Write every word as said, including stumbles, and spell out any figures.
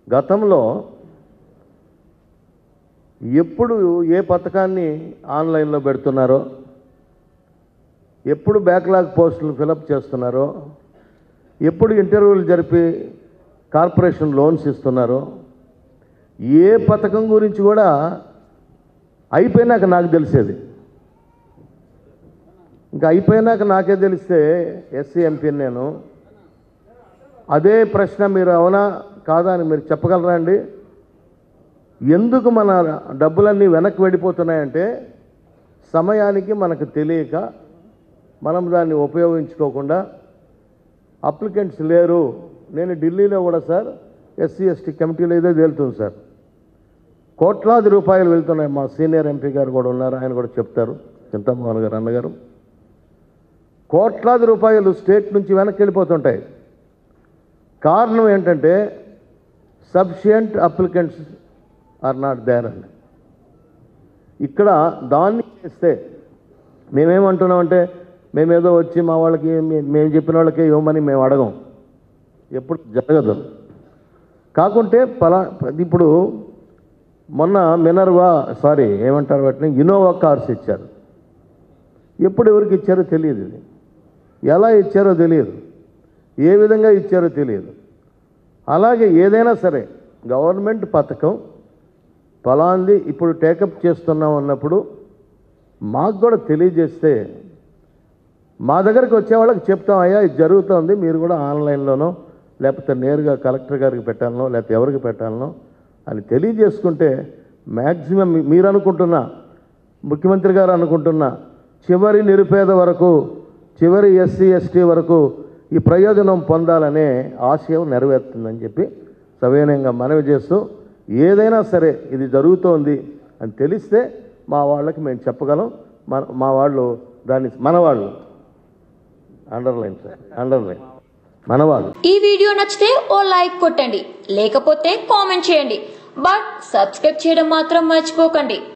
గతంలో ఎప్పుడు ఏ పథకాన్ని ఆన్లైన్లో పెడుతున్నారో, ఎప్పుడు బ్యాక్లాగ్ పోస్టులు ఫిలప్ చేస్తున్నారో, ఎప్పుడు ఇంటర్వ్యూలు జరిపి కార్పొరేషన్ లోన్స్ ఇస్తున్నారో, ఏ పథకం గురించి కూడా అయిపోయినాక నాకు తెలిసేది. ఇంకా అయిపోయినాక నాకే తెలిస్తే ఎస్సీ ఎంపీని నేను. అదే ప్రశ్న మీరు అవునా కాదా అని మీరు చెప్పగలరా అండి? ఎందుకు మన డబ్బులన్నీ వెనక్కి వెళ్ళిపోతున్నాయంటే సమయానికి మనకు తెలియక మనం దాన్ని ఉపయోగించుకోకుండా అప్లికెంట్స్ లేరు. నేను ఢిల్లీలో కూడా సార్ ఎస్సీ ఎస్టీ కమిటీలో ఇదే తేలుతుంది సార్. కోట్లాది రూపాయలు వెళ్తున్నాయి. మా సీనియర్ ఎంపీ గారు కూడా ఉన్నారు, ఆయన కూడా చెప్తారు, చింతమోహన్ గారు అన్నగారు. కోట్లాది రూపాయలు స్టేట్ నుంచి వెనక్కి వెళ్ళిపోతుంటాయి. కారణం ఏంటంటే sufficient applicants are not there అండి. ఇక్కడ దాన్ని చేస్తే మేమేమంటున్నామంటే మేమేదో వచ్చి మా వాళ్ళకి మేము చెప్పిన వాళ్ళకే ఇవ్వమని మేము అడగం, ఎప్పుడు జరగదు. కాకుంటే పలా ఇప్పుడు మొన్న మినర్వా సారీ ఏమంటారు వాటిని ఇన్నోవా కార్స్ ఇచ్చారు. ఎప్పుడు ఎవరికి ఇచ్చారో తెలియదు, ఇది ఎలా ఇచ్చారో తెలియదు, ఏ విధంగా ఇచ్చారో తెలియదు. అలాగే ఏదైనా సరే గవర్నమెంట్ పథకం ఫలాంది ఇప్పుడు టేకప్ చేస్తున్నాం అన్నప్పుడు మాకు కూడా తెలియజేస్తే మా దగ్గరికి వచ్చే వాళ్ళకి చెప్తాం, అయ్యా ఇది జరుగుతుంది, మీరు కూడా ఆన్లైన్లోనో లేకపోతే నేరుగా కలెక్టర్ గారికి పెట్టాలనో లేకపోతే ఎవరికి పెట్టాలనో అని తెలియజేసుకుంటే మ్యాక్సిమం మీరు అనుకుంటున్న, ముఖ్యమంత్రి గారు అనుకుంటున్న చివరి నిరుపేద వరకు, చివరి ఎస్సీ ఎస్టీ వరకు ఈ ప్రయోజనం పొందాలనే ఆశయం నెరవేరుతుందని చెప్పి సవినయంగా మనవి చేస్తూ, ఏదైనా సరే ఇది జరుగుతోంది అని తెలిస్తే మా వాళ్ళకి మేము చెప్పగలం. మన మా వాళ్ళు దాన్ని మన వాళ్ళు అండర్లైన్ సార్ అండర్లైన్ మన వాళ్ళు. ఈ వీడియో నచ్చితే ఓ లైక్ కొట్టండి, లేకపోతే కామెంట్ చేయండి, బట్ సబ్స్క్రైబ్ చేయడం మాత్రం మర్చిపోకండి.